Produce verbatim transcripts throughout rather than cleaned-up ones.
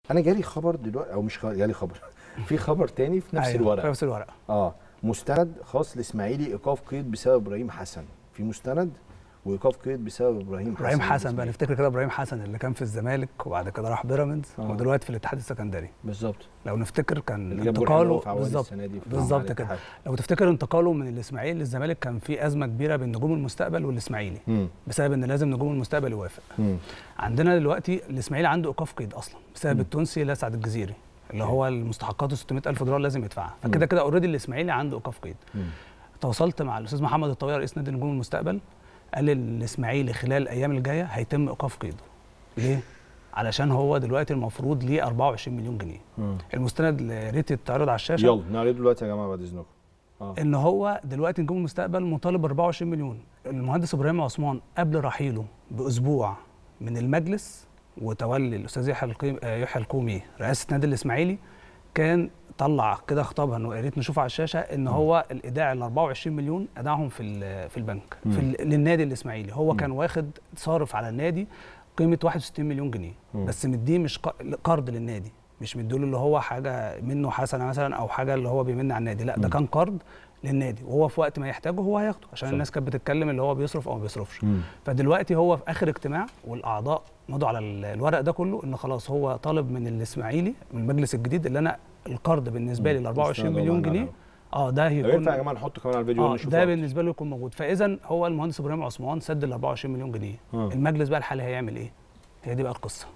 انا جالي خبر دلوقتي، او مش جالي خبر في خبر تاني في نفس أيوة الورقه في نفس الورقه اه مستند خاص لاسماعيلي ايقاف قيد بسبب ابراهيم حسن. في مستند وايقاف قيد بسبب ابراهيم حسن. ابراهيم حسن بقى نفتكر كده، ابراهيم حسن اللي كان في الزمالك وبعد كده راح بيراميدز آه. ودلوقتي في الاتحاد السكندري بالظبط. لو نفتكر كان انتقاله بالظبط بالظبط كده. لو تفتكر انتقاله من الاسماعيلي للزمالك كان في ازمه كبيره بين نجوم المستقبل والاسماعيلي م. بسبب ان لازم نجوم المستقبل يوافق. م. عندنا دلوقتي الاسماعيلي عنده ايقاف قيد اصلا بسبب م. التونسي لسعد الجزيري اللي هو المستحقات ستمائة ألف دولار لازم يدفعها، فكده كده اوريدي الاسماعيلي عنده ايقاف قيد. تواصلت مع الاستاذ محمد الطويل رئيس نادي نجوم المستقبل، قال الاسماعيلي خلال الايام الجايه هيتم ايقاف قيده. ليه؟ علشان هو دلوقتي المفروض ليه أربعة وعشرين مليون جنيه. مم. المستند يا ريت يتعرض على الشاشه. يلا نعرضه دلوقتي يا جماعه بعد اذنكم. آه. ان هو دلوقتي نجوم المستقبل مطالب ب أربعة وعشرين مليون. المهندس ابراهيم عثمان قبل رحيله باسبوع من المجلس وتولي الاستاذ يحيى يحيى الكومي رئاسه نادي الاسماعيلي كان طلع كده خطابها انه يا ريت نشوف على الشاشه ان هو الايداع ال أربعة وعشرين مليون ايداعهم في في البنك في للنادي الاسماعيلي. هو مم. كان واخد صارف على النادي قيمه واحد وستين مليون جنيه، مم. بس مديه مش قرض للنادي، مش مديله اللي هو حاجه منه حسنه مثلا او حاجه اللي هو بيمن على النادي، لا ده كان قرض للنادي وهو في وقت ما يحتاجه هو هياخده، عشان صح. الناس كانت بتتكلم اللي هو بيصرف او ما بيصرفش. مم. فدلوقتي هو في اخر اجتماع والاعضاء مضوا على الورق ده كله ان خلاص هو طالب من الاسماعيلي من المجلس الجديد اللي انا القرض بالنسبه لي ال أربعة وعشرين مليون جنيه اه ده هيكون ينفع يا جماعه نحطه كمان على الفيديو ونشوفه. ده بالنسبه له يكون موجود. فاذا هو المهندس ابراهيم عثمان سد ال أربعة وعشرين مليون جنيه. آه. المجلس بقى الحالي هيعمل ايه؟ هي دي بقى القصه.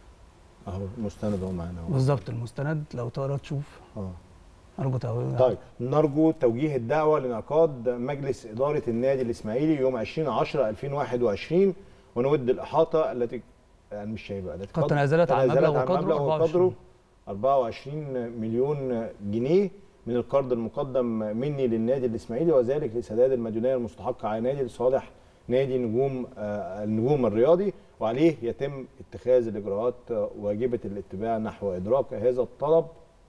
اهو المستند اهو معانا بالظبط. المستند لو تقرا تشوف. اه ارجو توجيه. طيب نرجو توجيه الدعوه لانعقاد مجلس اداره النادي الاسماعيلي يوم عشرين عشرة ألفين وواحد وعشرين ونود الاحاطه التي يعني مش هيبقى التي قد تنازلت عن مبلغ وقدره أربعة وعشرين مليون جنيه من القرض المقدم مني للنادي الاسماعيلي، وذلك لسداد المديونيه المستحقه على نادي لصالح نادي نجوم آه النجوم الرياضي، وعليه يتم اتخاذ الاجراءات واجبه الاتباع نحو ادراك هذا الطلب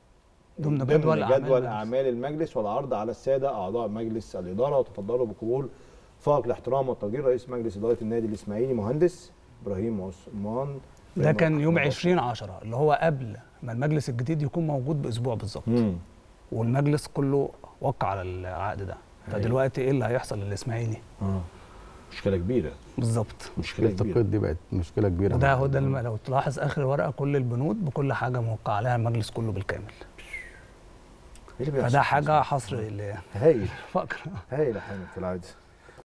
ضمن جدول, جدول اعمال المجلس والعرض على الساده اعضاء مجلس الاداره. وتفضلوا بقبول فائق الاحترام والتقدير رئيس مجلس اداره النادي الاسماعيلي مهندس ابراهيم عثمان. ده كان يوم عشرين عشرة اللي هو قبل ما المجلس الجديد يكون موجود باسبوع بالظبط، والمجلس كله وقع على العقد ده. فدلوقتي ايه اللي هيحصل للاسماعيلي؟ اه مشكله كبيره بالظبط. مشكله كبيره. التقييد دي بقت مشكله كبيره. وده هو ده لو تلاحظ اخر ورقه كل البنود بكل حاجه موقع عليها المجلس كله بالكامل. ايه اللي بيحصل؟ فده حاجه حصر هايل فقره هايل يا حامد في العاده.